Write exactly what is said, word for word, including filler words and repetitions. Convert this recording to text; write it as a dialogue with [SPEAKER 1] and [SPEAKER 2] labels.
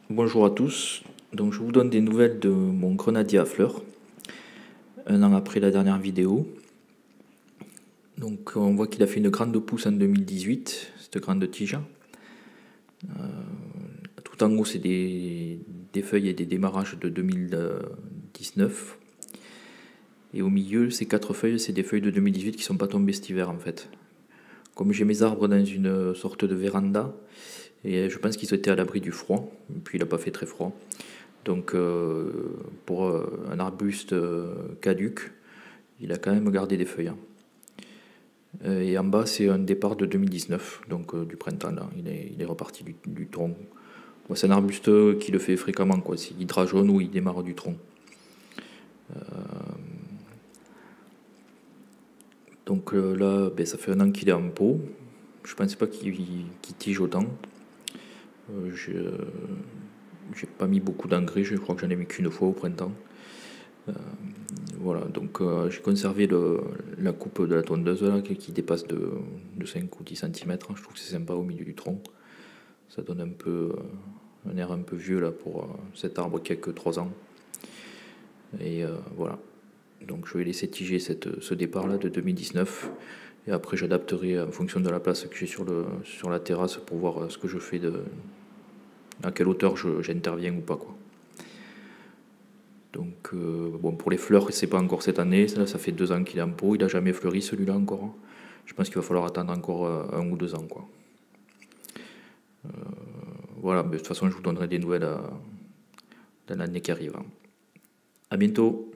[SPEAKER 1] Bonjour à tous, donc je vous donne des nouvelles de mon grenadier à fleurs, un an après la dernière vidéo. Donc on voit qu'il a fait une grande pousse en deux mille dix-huit, cette grande tige. Euh, tout en haut c'est des, des feuilles et des démarrages de deux mille dix-neuf. Et au milieu ces quatre feuilles, c'est des feuilles de deux mille dix-huit qui ne sont pas tombées cet hiver en fait. Comme j'ai mes arbres dans une sorte de véranda, et je pense qu'ils étaient à l'abri du froid, et puis il n'a pas fait très froid. Donc euh, pour euh, un arbuste euh, caduc, il a quand même gardé des feuilles. Hein. Euh, et en bas, c'est un départ de deux mille dix-neuf, donc euh, du printemps. Là. Il, est, il est reparti du, du tronc. Bon, c'est un arbuste qui le fait fréquemment, quoi. Il drageonne ou il démarre du tronc. Euh, donc euh, là, ben, ça fait un an qu'il est en pot. Je pensais pas qu'il qu'il tige autant. Euh, j'ai j'ai pas mis beaucoup d'engrais, je crois que j'en ai mis qu'une fois au printemps. Euh, voilà, donc euh, j'ai conservé le, la coupe de la tondeuse là, qui, qui dépasse de, de cinq ou dix centimètres. Je trouve que c'est sympa au milieu du tronc. Ça donne un peu euh, un air un peu vieux là pour euh, cet arbre qui a que trois ans. Et euh, voilà. Donc je vais laisser tiger cette, ce départ là de deux mille dix-neuf. Et après j'adapterai en fonction de la place que j'ai sur, le, sur la terrasse pour voir ce que je fais, de, à quelle hauteur j'interviens ou pas, quoi. Donc euh, bon, pour les fleurs, c'est pas encore cette année, ça, ça fait deux ans qu'il est en pot, il n'a jamais fleuri celui-là encore. Je pense qu'il va falloir attendre encore euh, un ou deux ans, quoi. Euh, voilà, mais de toute façon je vous donnerai des nouvelles euh, dans l'année qui arrive. À bientôt.